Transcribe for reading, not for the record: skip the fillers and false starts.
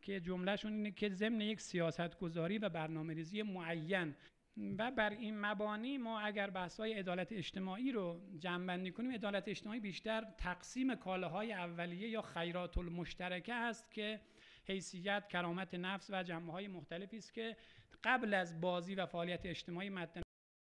که جملهشون اینه که ضمن یک سیاست‌گذاری و برنامه‌ریزی معین و بر این مبانی ما اگر بحث‌های عدالت اجتماعی رو جمع‌بندی کنیم، عدالت اجتماعی بیشتر تقسیم کالاهای اولیه یا خیرات المشترکه است که حیثیت، کرامت نفس و جنبه‌های مختلفی است که قبل از بازی و فعالیت اجتماعی مد